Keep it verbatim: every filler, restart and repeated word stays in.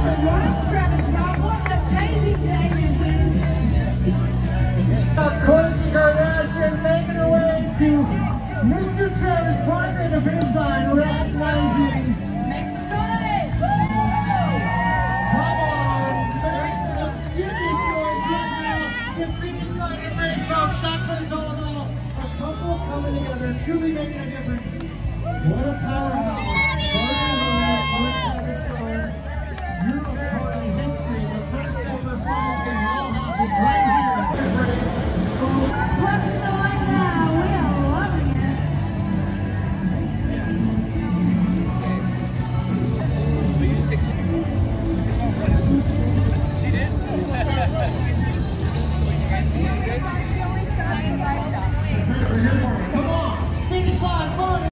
Kourtney Kardashian making her way to Mister Travis Barker at the finish line, recognizing. Make some noise! Come on, make some serious noise right now. The finish line of race, folks, that's what it's all about. A couple coming together, truly making a difference. What a powerhouse. Barker Travis Barker. You're a part of history. The first ever finish can all happen right here at this race. What's the line now? We are loving it. She did?